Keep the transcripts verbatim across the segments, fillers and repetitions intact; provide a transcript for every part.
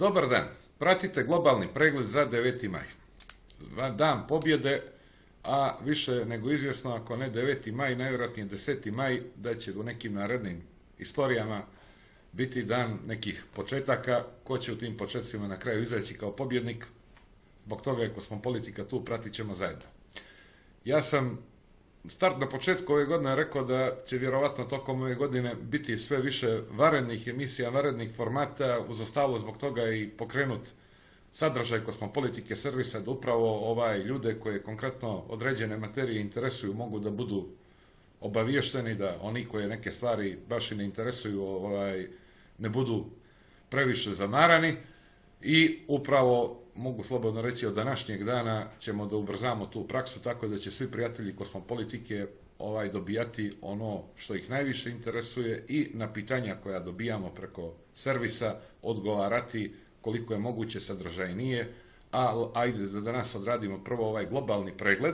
Dobar dan, pratite globalni pregled za deveti maj. Dan pobjede, a više nego izvjesno, ako ne deveti maj, najvjerojatnije deseti maj, da će u nekim narednim istorijama biti dan nekih početaka. Ko će u tim početcima na kraju izaći kao pobjednik, zbog toga je Kosmopolitika tu, pratit ćemo zajedno. Ja sam start na početku ove godine rekao da će vjerovatno tokom ove godine biti sve više varednih emisija, varednih formata, uz ostalo zbog toga i pokrenut sadržaj Kosmopolitike servisa, da upravo ovaj ljude koje konkretno određene materije interesuju mogu da budu obaviješteni, da oni koje neke stvari baš i ne interesuju ovaj, ne budu previše zamarani. I upravo mogu slobodno reći od današnjeg dana ćemo da ubrzamo tu praksu, tako da će svi prijatelji Kosmopolitike ovaj, dobijati ono što ih najviše interesuje i na pitanja koja dobijamo preko servisa odgovarati koliko je moguće sadržajnije. A ajde da danas odradimo prvo ovaj globalni pregled.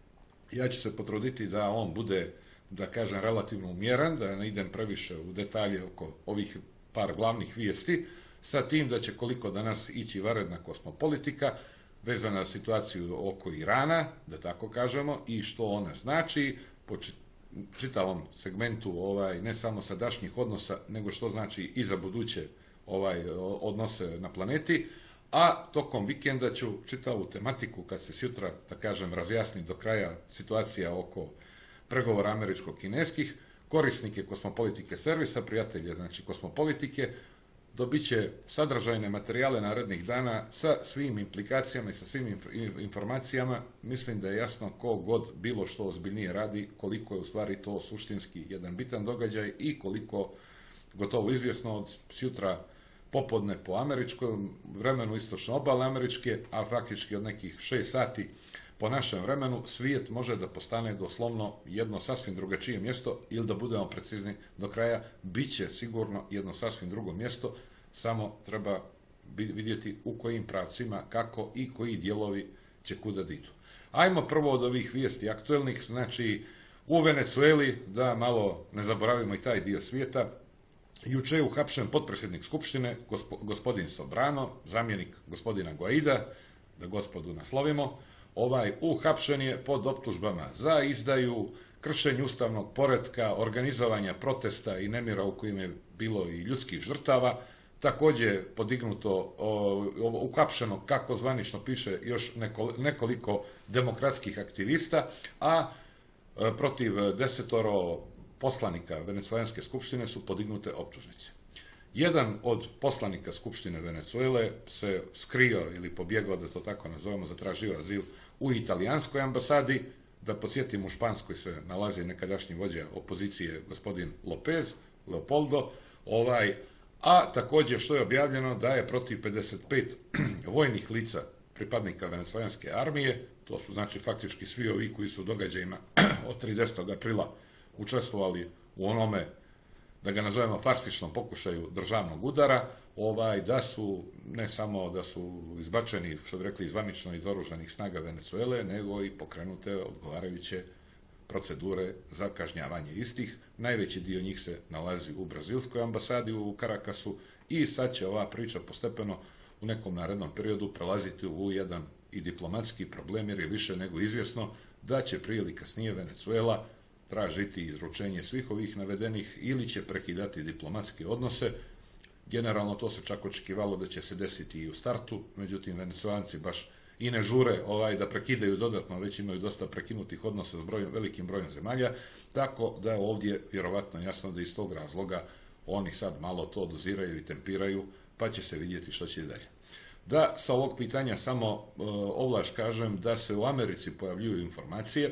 Ja ću se potruditi da on bude, da kažem, relativno umjeran, da ne idem previše u detalje oko ovih par glavnih vijesti, sa tim da će koliko danas ići varedna Kosmopolitika vezana na situaciju oko Irana, da tako kažemo, i što ona znači po čitavom segmentu ovaj, ne samo sadašnjih odnosa, nego što znači i za buduće ovaj, odnose na planeti. A tokom vikenda ću čitavu tematiku, kad se sjutra, da kažem, razjasni do kraja situacija oko pregovora američko-kineskih, korisnike Kosmopolitike servisa, prijatelje znači Kosmopolitike, dobit će sadržajne materijale narednih dana sa svim implikacijama i sa svim informacijama. Mislim da je jasno ko god bilo što ozbiljnije radi, koliko je u stvari to suštinski jedan bitan događaj i koliko gotovo izvjesno od sjutra popodne po američkom vremenu, istočne obale američke, a faktički od nekih šest sati po našem vremenu, svijet može da postane doslovno jedno sasvim drugačije mjesto, ili da budemo precizni do kraja, bit će sigurno jedno sasvim drugo mjesto, samo treba vidjeti u kojim pravcima, kako i koji dijelovi će kuda da idu. Ajmo prvo od ovih vijesti aktuelnih, znači u Venecueli, da malo ne zaboravimo i taj dio svijeta. Juče je uhapšen potpredsjednik Skupštine, gospodin Sobrano, zamjenik gospodina Guaida, da gospodu naslovimo. Ovaj uhapšen je pod optužbama za izdaju, kršenje ustavnog poretka, organizovanja protesta i nemira u kojima je bilo i ljudskih žrtava. Također je podignuto, uhapšeno, kako zvanično piše, još nekoliko demokratskih aktivista, a protiv desetoro poslanika Venecuelanske skupštine su podignute optužnice. Jedan od poslanika Skupštine Venecuele se skrio ili pobjegao, da to tako nazovemo, zatražio azil u italijanskoj ambasadi. Da podsjetim, u Španskoj se nalazi nekadašnji vođa opozicije gospodin Lopez, Leopoldo, ovaj, a također što je objavljeno da je protiv pedeset pet vojnih lica pripadnika Venecuelanske armije, to su znači faktički svi ovi koji su u događajima od tridesetog aprila učestvovali u onome, da ga nazovemo, farsičnom pokušaju državnog udara, ovaj, da su ne samo da su izbačeni, što bi rekli, zvanično iz oružanih snaga Venecuele, nego i pokrenute odgovarajuće procedure za kažnjavanje istih. Najveći dio njih se nalazi u brazilskoj ambasadi u Karakasu i sad će ova priča postepeno u nekom narednom periodu prelaziti u jedan i diplomatski problem, jer je više nego izvjesno da će prije ili kasnije Venecuela tražiti izručenje svih ovih navedenih ili će prekidati diplomatske odnose. Generalno to se čak očekivalo da će se desiti i u startu, međutim Venecuelanci baš i ne žure ovaj, da prekidaju dodatno, već imaju dosta prekinutih odnosa s brojem, velikim brojem zemalja, tako da je ovdje vjerovatno jasno da iz tog razloga oni sad malo to doziraju i tempiraju, pa će se vidjeti što će dalje. Da sa ovog pitanja samo e, ovlaš kažem da se u Americi pojavljuju informacije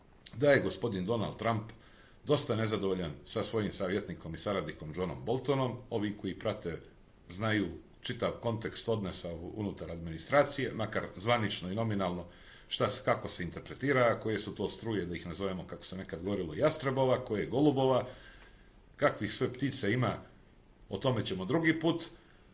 da je gospodin Donald Trump dosta nezadovoljan sa svojim savjetnikom i saradnikom Johnom Boltonom. Ovi koji prate znaju čitav kontekst odnosa unutar administracije, makar zvanično i nominalno šta, kako se interpretira, koje su to struje, da ih nazovemo, kako se nekad govorilo, jastrebova, koje golubova, kakvih sve ptice ima, o tome ćemo drugi put.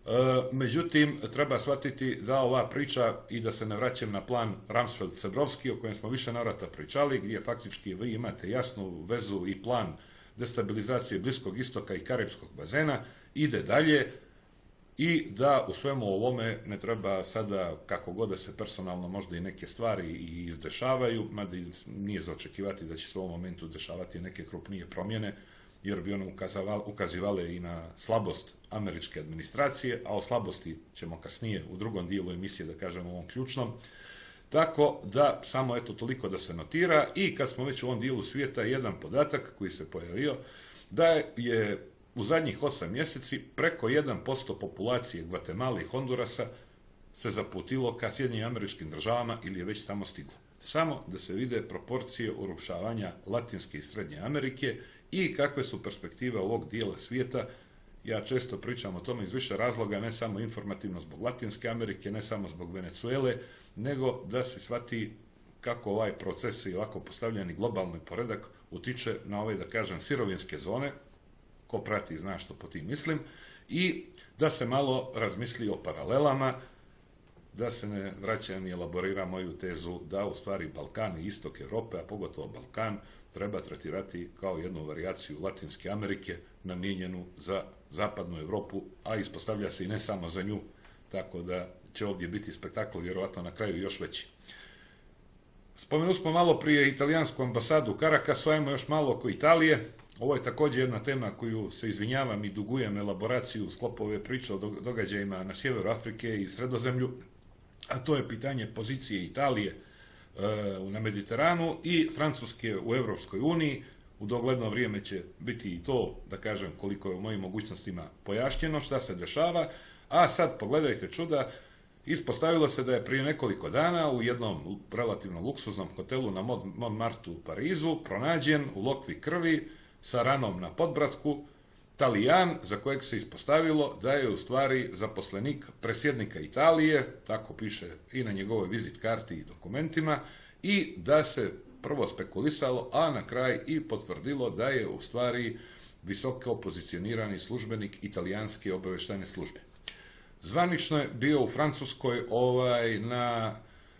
Međutim, treba shvatiti da ova priča, i da se ne vraćam na plan Rumsfeld-Cebrovski, o kojem smo više navrata pričali, gdje faktički vi imate jasnu vezu i plan destabilizacije Bliskog istoka i Karipskog bazena, ide dalje. i da u svemu ovome ne treba sada, kako god da se personalno možda i neke stvari i izdešavaju, mada nije za očekivati da će se u ovom momentu dešavati neke krupnije promjene, jer bi one ukazivale i na slabost američke administracije, a o slabosti ćemo kasnije u drugom dijelu emisije, da kažemo ovom ključnom. Tako da, samo eto toliko da se notira. I kad smo već u ovom dijelu svijeta, jedan podatak koji se pojavio, da je u zadnjih osam mjeseci preko jedan posto populacije Gvatemale i Hondurasa se zaputilo ka Sjedinjenim Američkim Državama ili je već tamo stiglo. Samo da se vide proporcije urušavanja Latinske i Srednje Amerike i kakve su perspektive ovog dijela svijeta. Ja često pričam o tome iz više razloga, ne samo informativno zbog Latinske Amerike, ne samo zbog Venezuele, nego da se shvati kako ovaj proces i ovako postavljeni globalni poredak utiče na ove, da kažem, sirovinske zone, ko prati zna što po tim mislim, i da se malo razmisli o paralelama, da se ne vraćam i elaborira moju tezu da u stvari Balkan i istok Europe, a pogotovo Balkan, treba tretirati kao jednu varijaciju Latinske Amerike namijenjenu za zapadnu Europu, a ispostavlja se i ne samo za nju, tako da će ovdje biti spektakl vjerovatno na kraju još veći. Spomenuli smo malo prije italijansku ambasadu u Carakasu, ajmo još malo oko Italije. Ovo je također jedna tema koju se izvinjavam i dugujem elaboraciju u sklopu ove priče o događajima na sjeveru Afrike i Sredozemlju, a to je pitanje pozicije Italije e, na Mediteranu i Francuske u Europskoj uniji. U dogledno vrijeme će biti i to, da kažem, koliko je u mojim mogućnostima pojašnjeno šta se dešava. A sad pogledajte čuda, ispostavilo se da je prije nekoliko dana u jednom relativno luksuznom hotelu na Montmartru u Parizu pronađen u lokvi krvi sa ranom na podbratku Talijan, za kojeg se ispostavilo da je u stvari zaposlenik predsjednika Italije, tako piše i na njegovoj vizit karti i dokumentima, i da se prvo spekulisalo, a na kraj i potvrdilo da je u stvari visoko pozicionirani službenik italijanske obavještajne službe. Zvanično je bio u Francuskoj ovaj, na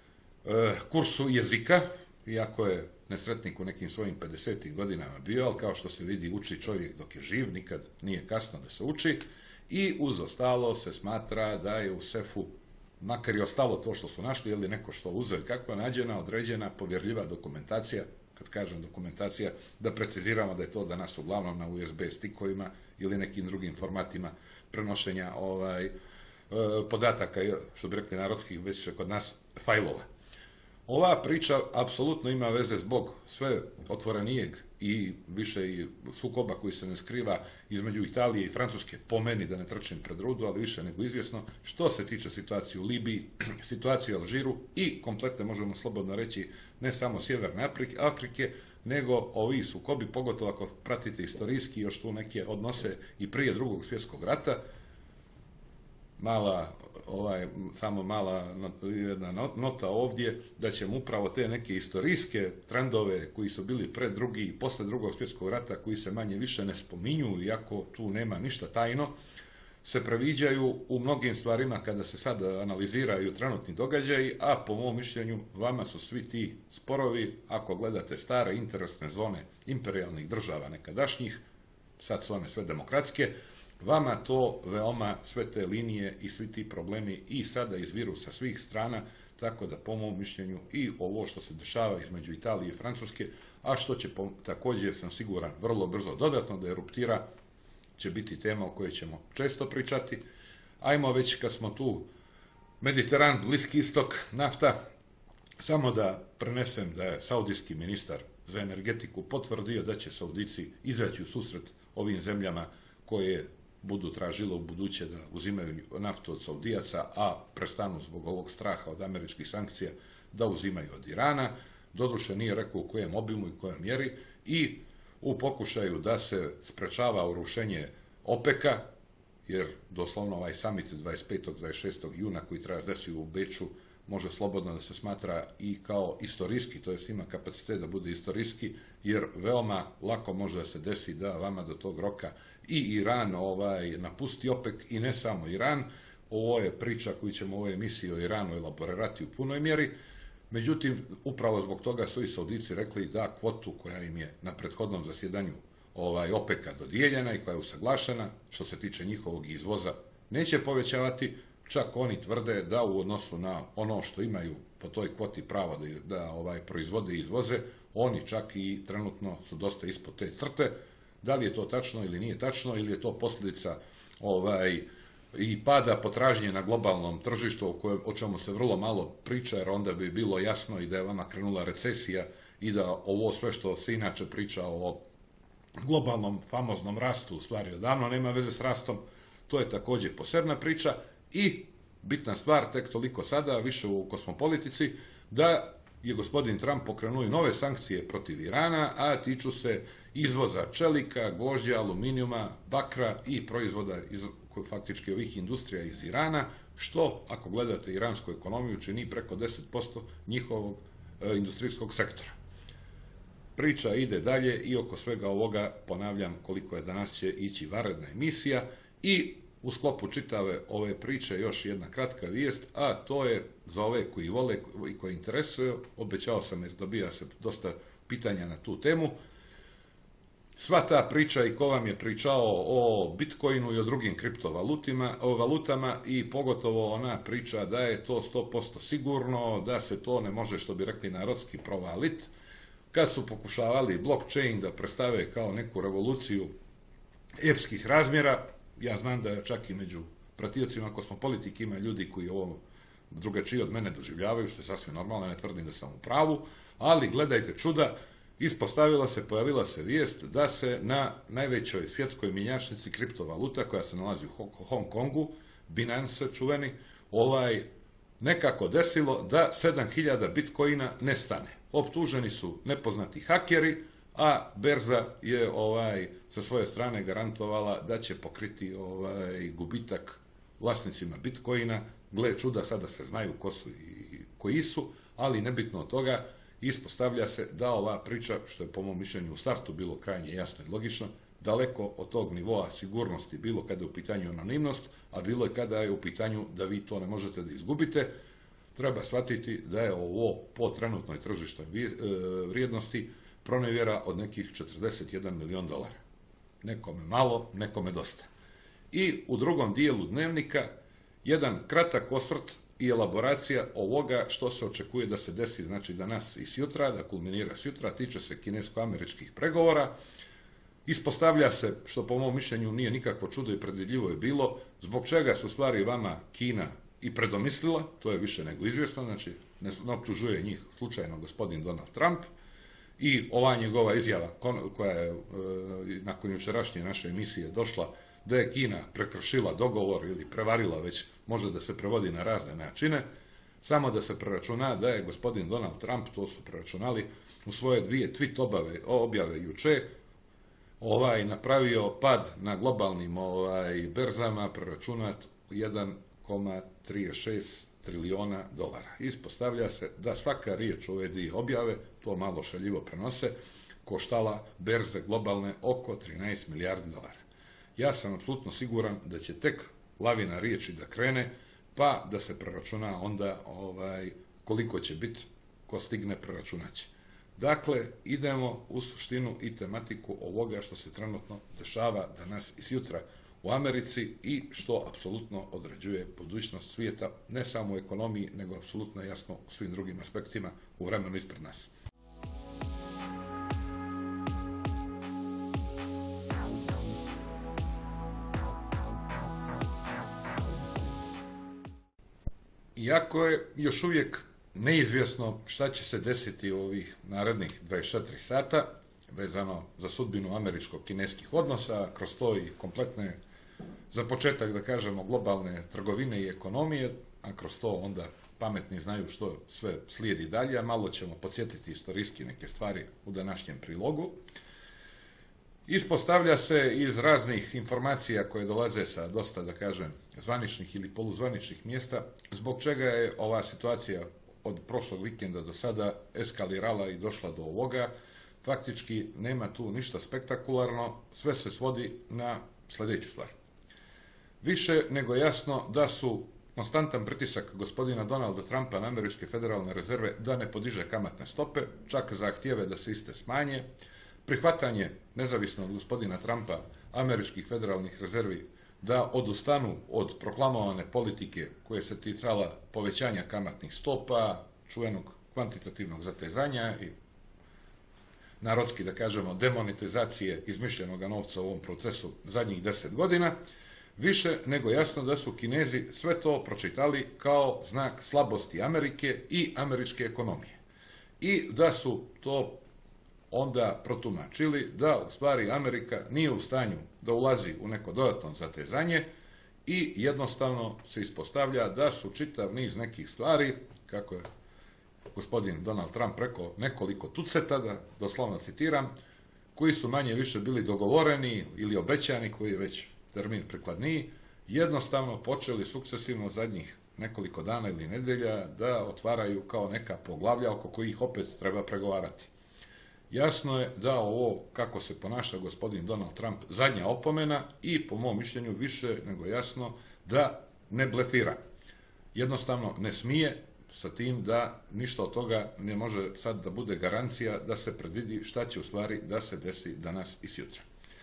e, kursu jezika, iako je nesretnik u nekim svojim pedesetim godinama bio, ali kao što se vidi uči čovjek dok je živ, nikad nije kasno da se uči, i uz ostalo se smatra da je u sefu, makar i ostalo to što su našli, ili neko što uzeo, kako je nađena određena povjerljiva dokumentacija, kad kažem dokumentacija, da preciziramo da je to danas uglavnom na U S B stikovima ili nekim drugim formatima prenošenja ovaj, podataka, što bi rekli narodski, već kod nas, fajlova. Ova priča apsolutno ima veze zbog sve otvorenijeg i više i sukoba koji se ne skriva između Italije i Francuske, po meni, da ne trčim pred rudu, ali više nego izvjesno, što se tiče situacije u Libiji, situacije u Alžiru i kompletne, možemo slobodno reći, ne samo Sjeverne Afrike, nego ovi sukobi, pogotovo ako pratite istorijski još tu neke odnose i prije drugog svjetskog rata. Mala, ovaj, samo mala jedna nota ovdje, da ćemo upravo te neke istorijske trendove koji su bili pred drugi i posle drugog svjetskog rata, koji se manje više ne spominju, iako tu nema ništa tajno, se previđaju u mnogim stvarima kada se sad analiziraju trenutni događaji, a po mom mišljenju vama su svi ti sporovi, ako gledate stare interesne zone imperijalnih država nekadašnjih, sad su one sve demokratske, vama to veoma, sve te linije i svi ti problemi i sada izviru sa svih strana, tako da po mom mišljenju i ovo što se dešava između Italije i Francuske, a što će također, sam siguran, vrlo brzo dodatno da eruptira, će biti tema o kojoj ćemo često pričati. Ajmo već kad smo tu, Mediteran, Bliski istok, nafta, samo da prenesem da je saudijski ministar za energetiku potvrdio da će Saudici izaći u susret ovim zemljama koje budu tražile u buduće da uzimaju naftu od Saudijaca, a prestanu zbog ovog straha od američkih sankcija da uzimaju od Irana. Doduše nije rekao u kojem obimu i kojem mjeri, i u pokušaju da se sprečava urušenje OPEC-a, jer doslovno ovaj summit dvadeset petog do dvadeset šestog juna koji treba se desiti u Beču može slobodno da se smatra i kao istorijski, to jest ima kapacitet da bude istorijski, jer veoma lako može da se desi da vama do tog roka i Iran ovaj, napusti OPEC, i ne samo Iran. Ovo je priča koju ćemo u ovoj emisiji o Iranu elaborirati u punoj mjeri. Međutim, upravo zbog toga su i Saudici rekli da kvotu koja im je na prethodnom zasjedanju ovaj, OPEC-a dodijeljena i koja je usaglašena, što se tiče njihovog izvoza neće povećavati, čak oni tvrde da u odnosu na ono što imaju po toj kvoti prava da, da ovaj, proizvode i izvoze, oni čak i trenutno su dosta ispod te crte. Da li je to tačno ili nije tačno, ili je to posljedica ovaj, i pada potražnje na globalnom tržištu, o, kojem, o čemu se vrlo malo priča, jer onda bi bilo jasno i da je vama krenula recesija i da ovo sve što se inače priča o globalnom famoznom rastu u stvari odavno nema veze s rastom. To je također posebna priča i bitna stvar tek toliko sada, više u kosmopolitici, da je gospodin Trump pokrenuo i nove sankcije protiv Irana, a tiču se izvoza čelika, gvožđa, aluminijuma, bakra i proizvoda iz faktički ovih industrija iz Irana, što, ako gledate iransku ekonomiju, čini preko deset posto njihovog e, industrijskog sektora. Priča ide dalje i oko svega ovoga, ponavljam koliko je danas će ići vanredna emisija, i u sklopu čitave ove priče još jedna kratka vijest, a to je za ove koji vole i koji interesuju, obećao sam jer dobija se dosta pitanja na tu temu. Sva ta priča i ko vam je pričao o Bitcoinu i o drugim kriptovalutama i pogotovo ona priča da je to sto posto sigurno, da se to ne može, što bi rekli narodski, provalit. Kad su pokušavali blockchain da predstave kao neku revoluciju epskih razmjera, ja znam da čak i među pratiocima kosmopolitike ima ljudi koji ovo drugačije od mene doživljavaju, što je sasvim normalno, ne tvrdim da sam u pravu, ali gledajte čuda, ispostavila se, pojavila se vijest da se na najvećoj svjetskoj mjenjačnici kriptovaluta koja se nalazi u Hong Kongu, Binance čuveni, ovaj, nekako desilo da sedam hiljada bitcoina nestane. Optuženi su nepoznati hakeri, a berza je ovaj sa svoje strane garantovala da će pokriti ovaj gubitak vlasnicima bitcoina. Gle čuda, sada se znaju ko su i koji su, ali nebitno od toga, ispostavlja se da ova priča, što je po mom mišljenju u startu bilo krajnje jasno i logično, daleko od tog nivoa sigurnosti, bilo kada je u pitanju anonimnost, a bilo je kada je u pitanju da vi to ne možete da izgubite. Treba shvatiti da je ovo po trenutnoj tržišnoj vrijednosti pronevjera od nekih četrdeset jedan milion dolara. Nekome malo, nekome dosta. I u drugom dijelu dnevnika jedan kratak osvrt i elaboracija ovoga što se očekuje da se desi, znači danas i sjutra, da kulminira sjutra, tiče se kinesko-američkih pregovora. Ispostavlja se, što po mom mišljenju nije nikakvo čudo i predvidljivo je bilo, zbog čega su stvari vama Kina i predomislila, to je više nego izvjesno, znači ne optužuje njih slučajno gospodin Donald Trump, i ova njegova izjava koja je nakon jučerašnje naše emisije došla da je Kina prekršila dogovor ili prevarila, već može da se prevodi na razne načine, samo da se preračuna da je gospodin Donald Trump, to su preračunali u svoje dvije tweet objave, objave juče, ovaj napravio pad na globalnim ovaj berzama preračunat jedan zarez trideset šest trilijona dolara. Ispostavlja se da svaka riječ ove dvije objave, to malo šaljivo prenose, koštala berze globalne oko trinaest milijardi dolara. Ja sam apsolutno siguran da će tek lavina riječi da krene, pa da se preračuna onda ovaj, koliko će biti, ko stigne preračunat će. Dakle, idemo u suštinu i tematiku ovoga što se trenutno dešava danas i sutra u Americi i što apsolutno određuje budućnost svijeta, ne samo u ekonomiji, nego apsolutno jasno u svim drugim aspektima u vremenu ispred nas. Iako je još uvijek neizvjesno šta će se desiti u ovih narednih dvadeset četiri sata, vezano za sudbinu američko-kineskih odnosa, kroz to i kompletne, za početak da kažemo, globalne trgovine i ekonomije, a kroz to onda pametni znaju što sve slijedi dalje, a malo ćemo podsjetiti istorijski neke stvari u današnjem prilogu. Ispostavlja se iz raznih informacija koje dolaze sa dosta, da kažem, zvaničnih ili poluzvaničnih mjesta, zbog čega je ova situacija od prošlog vikenda do sada eskalirala i došla do ovoga. Faktički nema tu ništa spektakularno, sve se svodi na sljedeću stvar. Više nego jasno da su konstantan pritisak gospodina Donalda Trumpa na američke federalne rezerve da ne podiže kamatne stope, čak zahtjeve da se iste smanje, prihvatanje nezavisno od gospodina Trumpa američkih federalnih rezervi da odustanu od proklamovane politike koje se ticala povećanja kamatnih stopa, čuvenog kvantitativnog zatezanja i narodski da kažemo demonetizacije izmišljenog novca u ovom procesu zadnjih deset godina, više nego jasno da su Kinezi sve to pročitali kao znak slabosti Amerike i američke ekonomije. I da su to onda protumačili da u stvari Amerika nije u stanju da ulazi u neko dodatno zatezanje i jednostavno se ispostavlja da su čitav niz nekih stvari, kako je gospodin Donald Trump rekao, nekoliko tuceta, da doslovno citiram, koji su manje više bili dogovoreni ili obećani, koji je već termin prikladniji, jednostavno počeli sukcesivno zadnjih nekoliko dana ili nedelja da otvaraju kao neka poglavlja oko kojih opet treba pregovarati. Jasno je da ovo, kako se ponaša gospodin Donald Trump, zadnja opomena i po mom mišljenju više nego jasno da ne blefira. Jednostavno ne smije, sa tim da ništa od toga ne može sad da bude garancija da se predvidi šta će u stvari da se desi danas i sutra.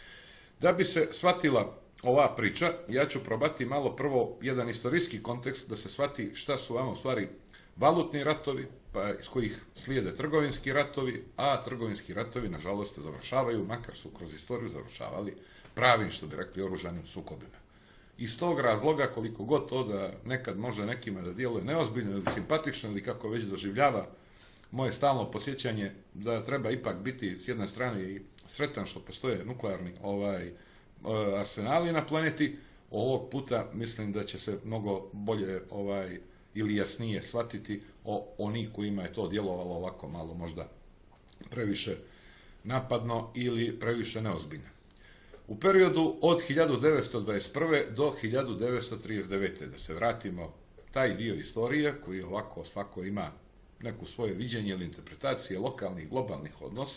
Da bi se shvatila ova priča, ja ću probati malo prvo jedan istorijski kontekst da se shvati šta su vama u stvari valutni ratovi, pa iz kojih slijede trgovinski ratovi, a trgovinski ratovi, nažalost, završavaju, makar su kroz istoriju završavali pravim, što bi rekli, oružanim sukobima. Iz tog razloga, koliko god to da nekad može nekima da djeluje neozbiljno ili simpatično ili kako već doživljava moje stalno posjećanje da treba ipak biti s jedne strane i sretan što postoje nuklearni ovaj, arsenali na planeti, ovog puta mislim da će se mnogo bolje ovaj, ili jasnije shvatiti o oni kojima je to djelovalo ovako malo možda previše napadno ili previše neozbiljno. U periodu od hiljadu devetsto dvadeset prve do hiljadu devetsto trideset devete. da se vratimo taj dio istorije koji ovako svako ima neku svoje viđenje ili interpretacije lokalnih, globalnih odnosa,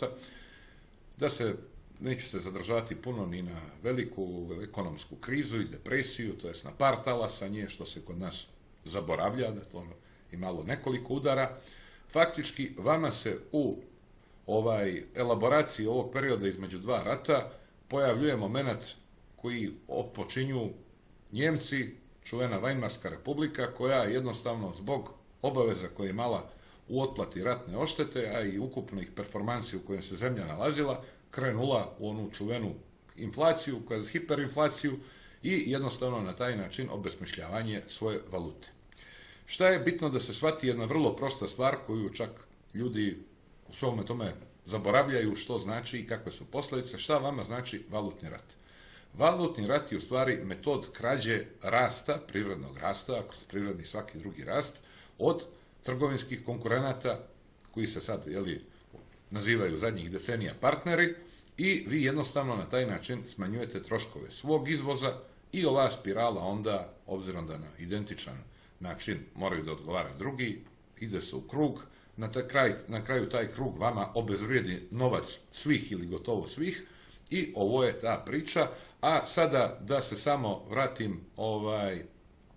da se neću se zadržavati puno ni na veliku ekonomsku krizu i depresiju, to jest na par talasa nje, što se kod nas zaboravlja, da to imalo nekoliko udara. Faktički, vama se u ovaj elaboraciji ovog perioda između dva rata pojavljuje moment koji opočinju Njemci, čuvena Vajmarska republika, koja jednostavno zbog obaveza koje je imala u otplati ratne odštete, a i ukupnih performansi u kojem se zemlja nalazila, krenula u onu čuvenu inflaciju, koja je hiperinflaciju i jednostavno na taj način obesmišljavanje svoje valute. Šta je bitno da se shvati jedna vrlo prosta stvar koju čak ljudi u svome tome zaboravljaju što znači i kakve su posljedice, šta vama znači valutni rat. Valutni rat je u stvari metod krađe rasta, privrednog rasta, kroz privredni svaki drugi rast, od trgovinskih konkurenata koji se sad jeli, nazivaju zadnjih decenija partneri i vi jednostavno na taj način smanjujete troškove svog izvoza i ova spirala onda, obzirom da na identičan način moraju da odgovara drugi, ide se u krug, na, taj kraj, na kraju taj krug vama obezvrijedi novac svih ili gotovo svih i ovo je ta priča. A sada da se samo vratim ovaj, e,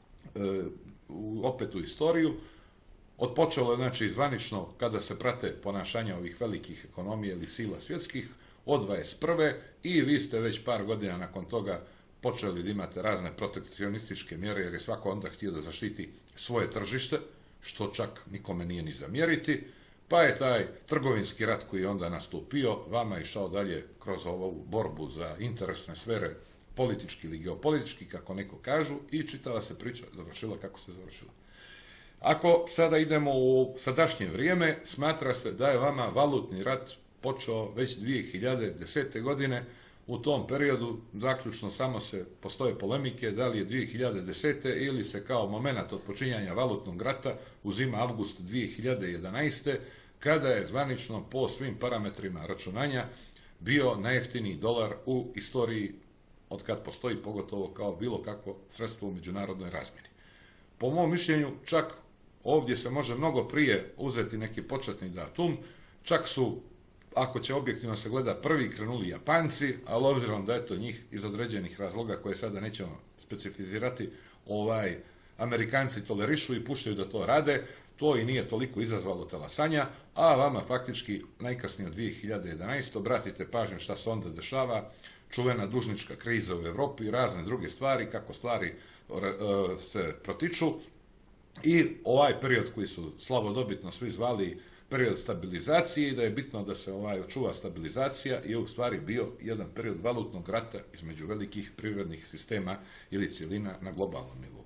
opet u istoriju, odpočelo je znači zvanično kada se prate ponašanja ovih velikih ekonomija ili sila svjetskih od dvadeset prve i vi ste već par godina nakon toga počeli da imate razne protekcionističke mjere jer je svako onda htio da zaštiti svoje tržište, što čak nikome nije ni zamjeriti, pa je taj trgovinski rat koji je onda nastupio vama išao dalje kroz ovu borbu za interesne sfere, politički ili geopolitički, kako neko kažu, i čitava se priča završila kako se završila. Ako sada idemo u sadašnje vrijeme, smatra se da je vama valutni rat počeo već dvije hiljade desete. godine. U tom periodu zaključno samo se postoje polemike da li je dvije hiljade desete. ili se kao moment od počinjanja valutnog rata uzima avgust dvije hiljade jedanaeste. kada je zvanično po svim parametrima računanja bio najjeftiniji dolar u istoriji od kad postoji, pogotovo kao bilo kakvo sredstvo u međunarodnoj razmjeni. Po mom mišljenju, čak ovdje se može mnogo prije uzeti neki početni datum, čak su, ako će objektivno se gleda, prvi krenuli Japanci, ali obzirom da je to njih iz određenih razloga koje sada nećemo specificirati, ovaj, Amerikanci tolerišu i puštaju da to rade, to i nije toliko izazvalo talasanja, a vama faktički najkasnije od dvije hiljade jedanaeste. obratite pažnju šta se onda dešava, čuvena dužnička kriza u Europi i razne druge stvari, kako stvari se protiču, i ovaj period koji su slavodobitno svi zvali period stabilizacije, i da je bitno da se ovaj očuva stabilizacija, je u stvari bio jedan period valutnog rata između velikih privrednih sistema ili cjelina na globalnom nivou.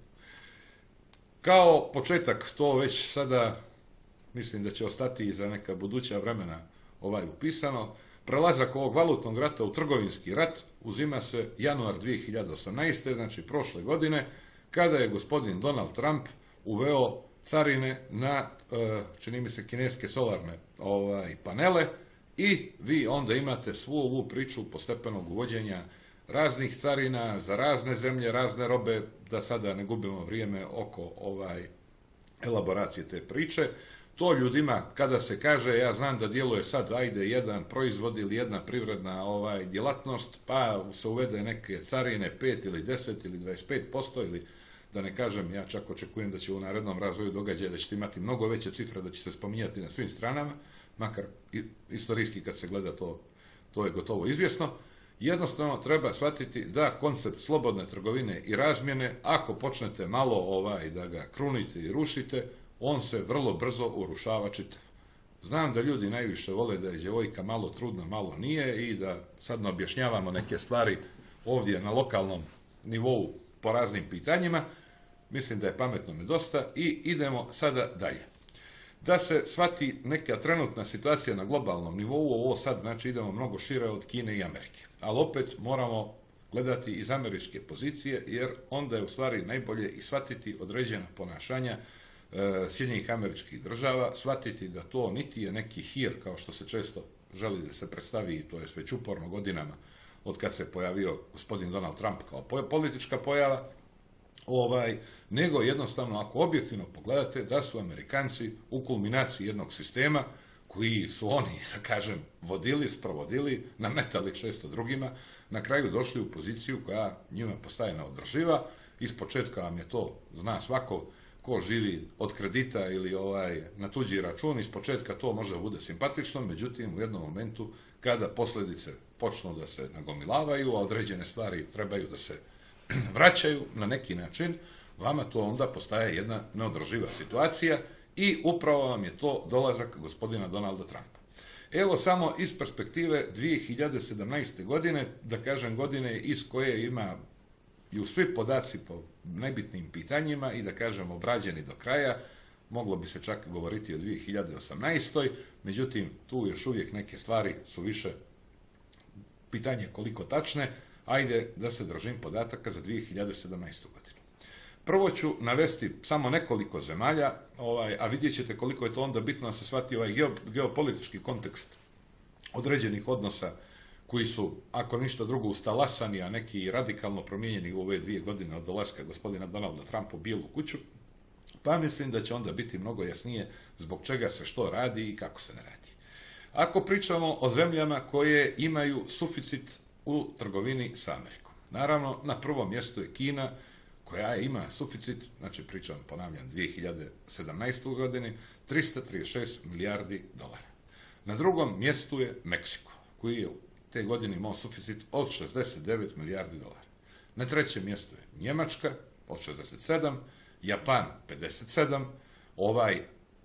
Kao početak, to već sada mislim da će ostati i za neka buduća vremena ovaj upisano, prelazak ovog valutnog rata u trgovinski rat uzima se januar dvije hiljade osamnaeste. znači prošle godine, kada je gospodin Donald Trump uveo carine na, čini mi se, kineske solarne ovaj, panele, i vi onda imate svu ovu priču postepenog uvođenja raznih carina za razne zemlje, razne robe, da sada ne gubimo vrijeme oko ovaj elaboracije te priče. To ljudima, kada se kaže, ja znam da djeluje sad, ajde, jedan proizvod ili jedna privredna ovaj djelatnost, pa se uvede neke carine pet ili deset ili dvadeset pet posto, ili da ne kažem, ja čak očekujem da će u narednom razvoju događaja da ćete imati mnogo veće cifre, da će se spominjati na svim stranama, makar istorijski kad se gleda to, to je gotovo izvjesno. Jednostavno treba shvatiti da koncept slobodne trgovine i razmjene, ako počnete malo ovaj da ga krunite i rušite, on se vrlo brzo urušava čitav. Znam da ljudi najviše vole da je djevojka malo trudna, malo nije, i da sad ne objašnjavamo neke stvari ovdje na lokalnom nivou po raznim pitanjima. Mislim da je pametno me dosta i idemo sada dalje. Da se shvati neka trenutna situacija na globalnom nivou, ovo sad znači idemo mnogo šire od Kine i Amerike. Ali opet moramo gledati iz američke pozicije, jer onda je u stvari najbolje i shvatiti određena ponašanja e, Sjedinjenih Američkih Država, shvatiti da to niti je neki hir, kao što se često želi da se predstavi, to je već uporno godinama, od kad se pojavio gospodin Donald Trump kao politička pojava, ovaj, nego jednostavno, ako objektivno pogledate, da su Amerikanci u kulminaciji jednog sistema koji su oni, da kažem, vodili, sprovodili, nametali često drugima, na kraju došli u poziciju koja njima postaje neodrživa. Ispočetka vam je to, zna svako ko živi od kredita ili ovaj na tuđi račun, ispočetka to može bude simpatično, međutim u jednom momentu kada posljedice počnu da se nagomilavaju, a određene stvari trebaju da se vraćaju na neki način, vama to onda postaje jedna neodrživa situacija, i upravo vam je to dolazak gospodina Donalda Trumpa. Evo samo iz perspektive dvije hiljade sedamnaeste. godine, da kažem godine iz koje ima i u svi podaci po najbitnijim pitanjima i da kažem obrađeni do kraja, moglo bi se čak govoriti o dvije hiljade osamnaestoj. Međutim, tu još uvijek neke stvari su više pitanje koliko tačne. Ajde da se držim podataka za dvije hiljade sedamnaestu. godinu. Prvo ću navesti samo nekoliko zemalja, ovaj, a vidjet ćete koliko je to onda bitno da se shvati ovaj geopolitički kontekst određenih odnosa koji su, ako ništa drugo, ustalasani, a neki radikalno promijenjeni u ove dvije godine od dolaska gospodina Donalda Trumpa u Bijelu kuću, pa mislim da će onda biti mnogo jasnije zbog čega se što radi i kako se ne radi. Ako pričamo o zemljama koje imaju suficit u trgovini sa Amerikom, naravno na prvom mjestu je Kina, koja ima suficit, znači pričam, ponavljam, dvije hiljade sedamnaeste. godini, trista trideset šest milijardi dolara. Na drugom mjestu je Meksiko, koji je te godine imao suficit od šezdeset devet milijardi dolara. Na trećem mjestu je Njemačka od šezdeset sedam, Japan pedeset sedam, ovaj,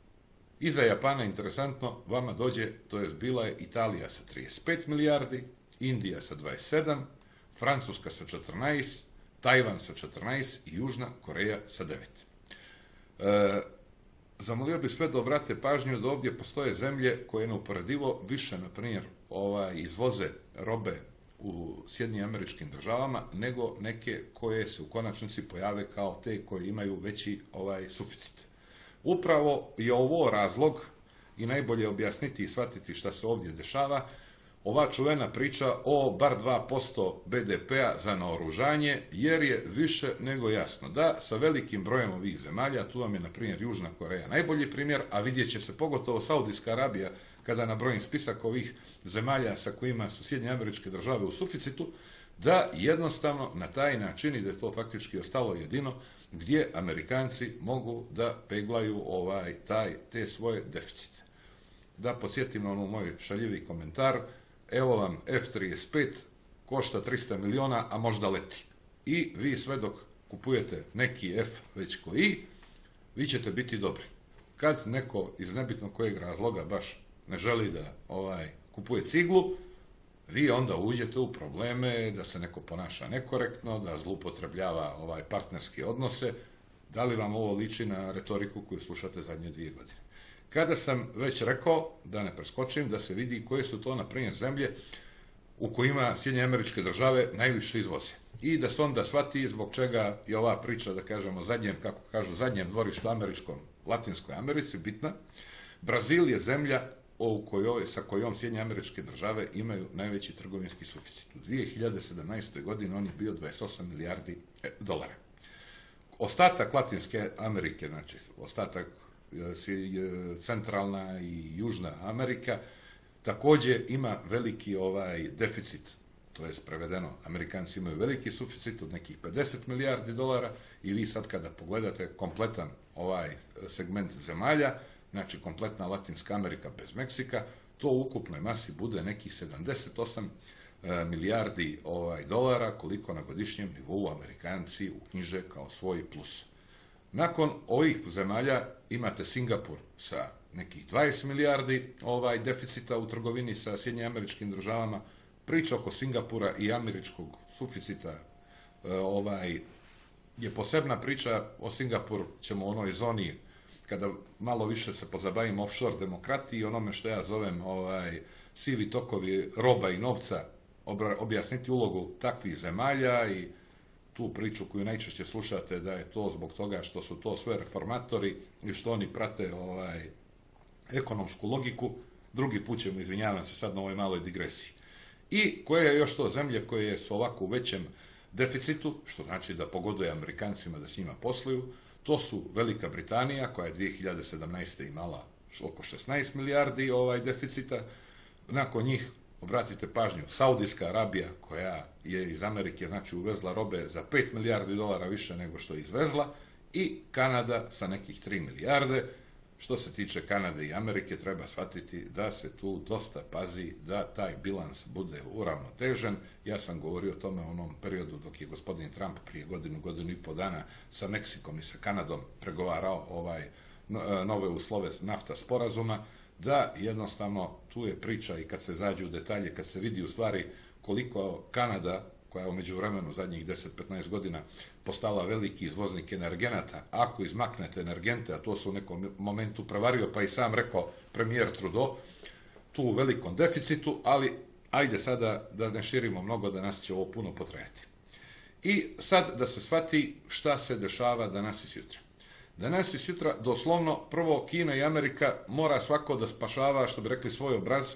iza Japana, interesantno, vama dođe, to je bila je Italija sa trideset pet milijardi, Indija sa dvadeset sedam, Francuska sa četrnaest, Tajvan sa četrnaest i Južna Koreja sa devet. E, zamolio bih sve da obrate pažnju da ovdje postoje zemlje koje neuporedivo više, na primjer, ovaj, izvoze robe u Sjedinjenim Američkim Državama nego neke koje se u konačnici pojave kao te koje imaju veći ovaj suficit. Upravo je ovo razlog i najbolje objasniti i shvatiti šta se ovdje dešava. Ova čuvena priča o bar dva posto be de pea za naoružanje, jer je više nego jasno da sa velikim brojem ovih zemalja, tu vam je na primjer Južna Koreja najbolji primjer, a vidjet će se pogotovo Saudijska Arabija kada nabrojim spisak ovih zemalja sa kojima su Sjedinjene Američke Države u suficitu, da jednostavno na taj način, i da je to faktički ostalo jedino, gdje Amerikanci mogu da peglaju ovaj, taj, te svoje deficite. Da podsjetim na ono moj šaljivi komentar, evo vam F trideset pet, košta trista miliona, a možda leti. I vi sve dok kupujete neki F već koji, vi ćete biti dobri. Kad neko iz nebitno kojeg razloga baš ne želi da ovaj, kupuje ciglu, vi onda uđete u probleme da se neko ponaša nekorektno, da zloupotrebljava ovaj, partnerske odnose. Da li vam ovo liči na retoriku koju slušate zadnje dvije godine? Kada sam već rekao, da ne preskočim, da se vidi koje su to, na primjer, zemlje u kojima Sjedinjene Američke Države najviše izvoze. I da se onda shvati zbog čega je ova priča, da kažemo, zadnjem, kako kažu, zadnjem dvorištu američkom, Latinskoj Americi, bitna. Brazil je zemlja u kojoj, sa kojom Sjedinjene Američke Države imaju najveći trgovinski suficit. U dvije hiljade sedamnaestoj. godini on je bio dvadeset osam milijardi dolara. Ostatak Latinske Amerike, znači ostatak centralna i južna Amerika, također ima veliki ovaj deficit, to je prevedeno, Amerikanci imaju veliki suficit od nekih pedeset milijardi dolara i vi sad kada pogledate kompletan ovaj segment zemalja, znači kompletna Latinska Amerika bez Meksika, to u ukupnoj masi bude nekih sedamdeset osam milijardi ovaj, dolara, koliko na godišnjem nivou Amerikanci uknjiže kao svoj plus. Nakon ovih zemalja imate Singapur sa nekih dvadeset milijardi ovaj, deficita u trgovini sa Sjedinjenim Američkim Državama. Priča oko Singapura i američkog suficita ovaj, je posebna priča. O Singapuru ćemo u onoj zoni, kada malo više se pozabavimo offshore demokratiji i onome što ja zovem ovaj, sivi tokovi roba i novca, objasniti ulogu takvih zemalja i tu priču koju najčešće slušate da je to zbog toga što su to sve reformatori i što oni prate ovaj, ekonomsku logiku. Drugi put ćemo, izvinjavam se sad na ovoj maloj digresiji. I koje je još to zemlje koje su ovako u većem deficitu, što znači da pogoduje Amerikancima da s njima posluju, to su Velika Britanija, koja je dvije hiljade sedamnaeste. imala oko šesnaest milijardi ovaj, deficita. Nakon njih, obratite pažnju, Saudijska Arabija, koja je iz Amerike znači uvezla robe za pet milijardi dolara više nego što je izvezla, i Kanada sa nekih tri milijarde. Što se tiče Kanade i Amerike, treba shvatiti da se tu dosta pazi da taj bilans bude uravnotežen. Ja sam govorio o tome u onom periodu dok je gospodin Trump prije godinu, godinu i po dana sa Meksikom i sa Kanadom pregovarao ovaj nove uslove nafta sporazuma, da jednostavno tu je priča i kad se zađe u detalje, kad se vidi u stvari koliko Kanada, koja je u međuvremenu zadnjih deset do petnaest godina postala veliki izvoznik energenata, ako izmaknete energente, a to se u nekom momentu prevario, pa i sam rekao premijer Trudeau, tu u velikom deficitu, ali ajde sada da ne širimo mnogo, da nas će ovo puno potrajati. I sad da se shvati šta se dešava danas i sutra. Danas i sutra, doslovno, prvo Kina i Amerika mora svako da spašava, što bi rekli, svoj obraz,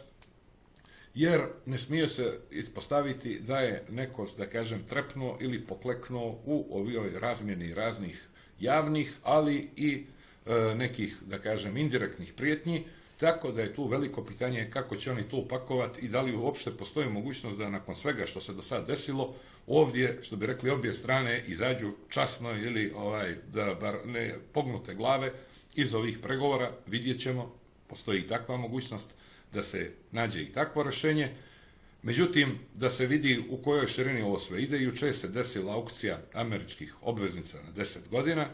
jer ne smije se ispostaviti da je neko, da kažem, trepnuo ili pokleknuo u ovoj razmjeni raznih javnih, ali i e, nekih, da kažem, indirektnih prijetnji, tako da je tu veliko pitanje kako će oni to upakovati i da li uopšte postoji mogućnost da nakon svega što se do sad desilo, ovdje, što bi rekli, obje strane izađu časno ili ovaj, da bar ne pognute glave iz ovih pregovora. Vidjet ćemo, postoji i takva mogućnost da se nađe i takvo rješenje. Međutim, da se vidi u kojoj širini ovo sve ide. Juče se desila aukcija američkih obveznica na deset godina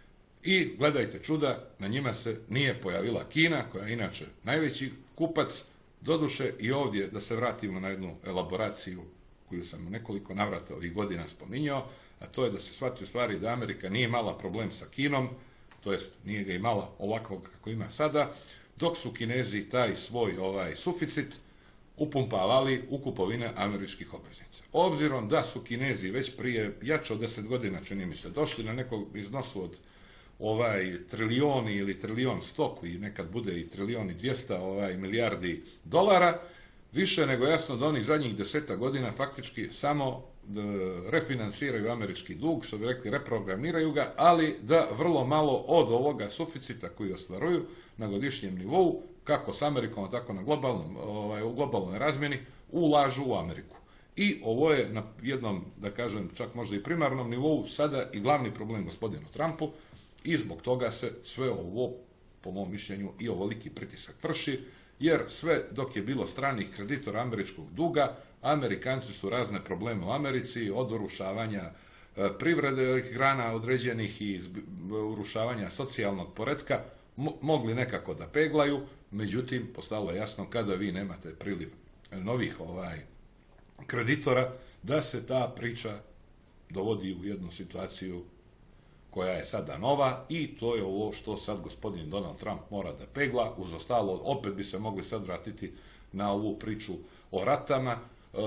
i gledajte čuda, na njima se nije pojavila Kina, koja je inače najveći kupac. Doduše i ovdje, da se vratimo na jednu elaboraciju koju sam u nekoliko navrata ovih godina spominjao, a to je da se shvati u stvari da Amerika nije imala problem sa Kinom, to jest nije ga imala ovakvog kako ima sada, dok su Kinezi taj svoj ovaj suficit upumpavali u kupovine američkih obveznica. Obzirom da su Kinezi već prije jače od deset godina, čini mi se, došli na nekog iznosu od ovaj trilijoni ili trilijon sto, koji nekad bude i trilijoni dvjesto ovaj, milijardi dolara, više nego jasno da oni zadnjih deseta godina faktički samo refinansiraju američki dug, što bi rekli, reprogramiraju ga, ali da vrlo malo od ovoga suficita koji ostvaruju na godišnjem nivou, kako s Amerikom, tako na globalnom, ovaj, u globalnoj razmjeni, ulažu u Ameriku. I ovo je na jednom, da kažem, čak možda i primarnom nivou sada i glavni problem gospodinu Trumpu i zbog toga se sve ovo, po mom mišljenju, i ovoliki pritisak vrši, jer sve dok je bilo stranih kreditora američkog duga, Amerikanci su razne probleme u Americi, od urušavanja privrede grana određenih i urušavanja socijalnog poretka, mogli nekako da peglaju, međutim, postalo je jasno kada vi nemate priliv novih ovaj, kreditora, da se ta priča dovodi u jednu situaciju koja je sada nova i to je ovo što sad gospodin Donald Trump mora da pegla. Uz ostalo, opet bi se mogli sad vratiti na ovu priču o ratama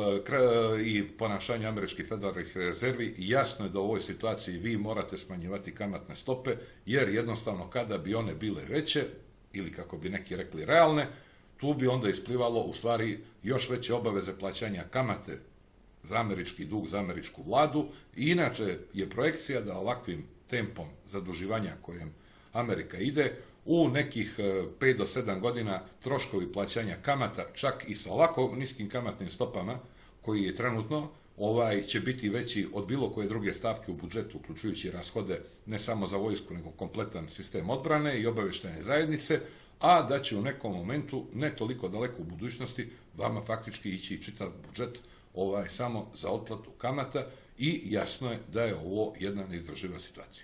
i ponašanje američkih federalnih rezervi. Jasno je da u ovoj situaciji vi morate smanjivati kamatne stope, jer jednostavno kada bi one bile veće, ili kako bi neki rekli realne, tu bi onda isplivalo u stvari još veće obaveze plaćanja kamate za američki dug, za američku vladu. I inače je projekcija da ovakvim tempom zaduživanja kojem Amerika ide, u nekih pet do sedam godina troškovi plaćanja kamata, čak i sa ovako niskim kamatnim stopama, koji je trenutno, ovaj će biti veći od bilo koje druge stavke u budžetu, uključujući rashode ne samo za vojsku, nego kompletan sistem odbrane i obavještajne zajednice, a da će u nekom momentu, ne toliko daleko u budućnosti, vama faktički ići čitav budžet ovaj, samo za otplatu kamata i jasno je da je ovo jedna neizdrživa situacija.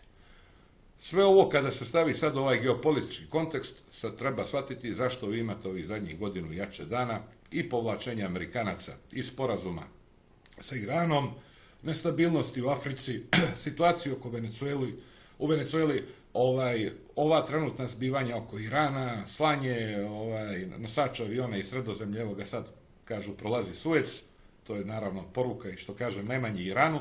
Sve ovo kada se stavi sad ovaj geopolitički kontekst, sad treba shvatiti zašto vi imate ovih zadnjih godinu jače dana i povlačenja Amerikanaca iz sporazuma sa Iranom, nestabilnosti u Africi, situaciju oko Venezueli, u Venezueli ovaj, ova trenutna zbivanja oko Irana, slanje ovaj, nosača aviona iz Sredozemlja, evo ga sad kažu prolazi Suez, to je naravno poruka i što kažem najmanje Iranu,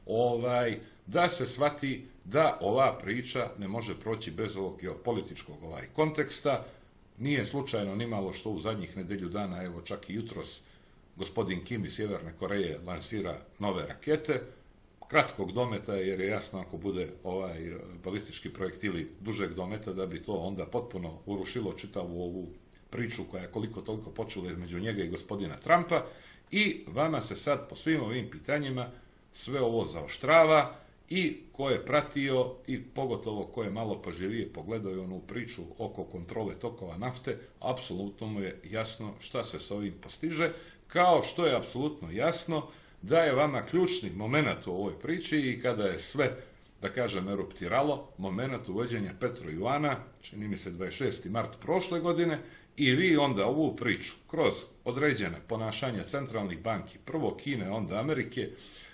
ovaj, da se shvati da ova priča ne može proći bez ovog geopolitičkog ovaj konteksta. Nije slučajno nimalo što u zadnjih nedelju dana, evo čak i jutros, gospodin Kim iz Sjeverne Koreje lansira nove rakete, kratkog dometa, jer je jasno ako bude ovaj balistički projektili dužeg dometa, da bi to onda potpuno urušilo čitavu ovu priču koja je koliko toliko počela između njega i gospodina Trumpa. I vama se sad po svim ovim pitanjima sve ovo zaoštrava i ko je pratio i pogotovo ko je malo pažljivije pogledao onu priču oko kontrole tokova nafte, apsolutno mu je jasno šta se s ovim postiže, kao što je apsolutno jasno da je vama ključni moment u ovoj priči i kada je sve, da kažem, eruptiralo, moment uvođenja petrojuana, čini mi se dvadeset šesti mart prošle godine, i vi onda ovu priču kroz određene ponašanja centralnih banki, prvo Kine, onda Amerike,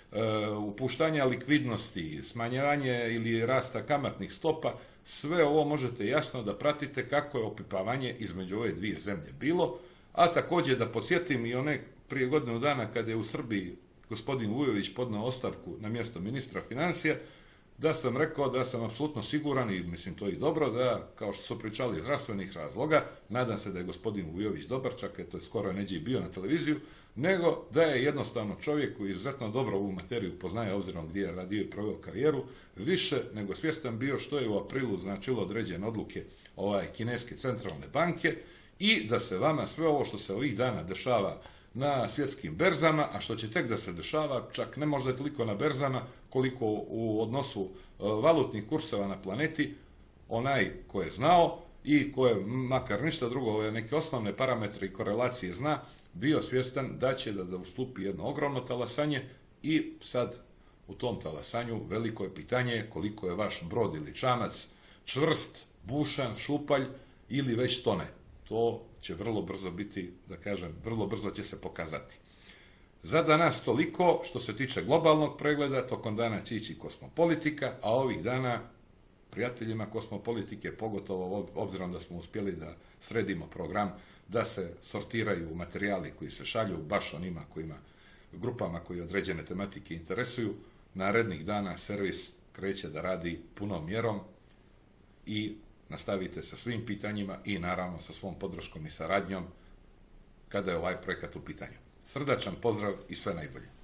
upuštanja likvidnosti, smanjevanje ili rasta kamatnih stopa, sve ovo možete jasno da pratite kako je opipavanje između ove dvije zemlje bilo, a također da podsjetim i one prije godinu dana kada je u Srbiji gospodin Vujović podneo ostavku na mjesto ministra financija, da sam rekao da sam apsolutno siguran i mislim to i dobro, da kao što su pričali iz zdravstvenih razloga, nadam se da je gospodin Vujović dobar, čak je to skoro neđe i bio na televiziju, nego da je jednostavno čovjek koji izuzetno dobro ovu materiju poznaje, obzirom gdje je radio i proveo karijeru, više nego svjestan bio što je u aprilu značilo određene odluke ovaj kineske centralne banke i da se vama sve ovo što se ovih dana dešava na svjetskim berzama, a što će tek da se dešava, čak ne možda toliko na berzama, koliko u odnosu valutnih kurseva na planeti, onaj ko je znao i ko je, makar ništa drugo, ove neke osnovne parametre i korelacije zna, bio svjestan da će da, da ustupi jedno ogromno talasanje i sad u tom talasanju veliko je pitanje koliko je vaš brod ili čamac čvrst, bušan, šupalj ili već tone. To će vrlo brzo biti, da kažem, vrlo brzo će se pokazati. Za danas toliko što se tiče globalnog pregleda, tokom dana će ići Kosmopolitika, a ovih dana prijateljima Kosmopolitike, pogotovo obzirom da smo uspjeli da sredimo program, da se sortiraju materijali koji se šalju baš onima kojima, grupama koji određene tematike interesuju, narednih dana servis kreće da radi punom mjerom i nastavite sa svim pitanjima i naravno sa svom podrškom i saradnjom kada je ovaj projekat u pitanju. Srdačan pozdrav i sve najbolje.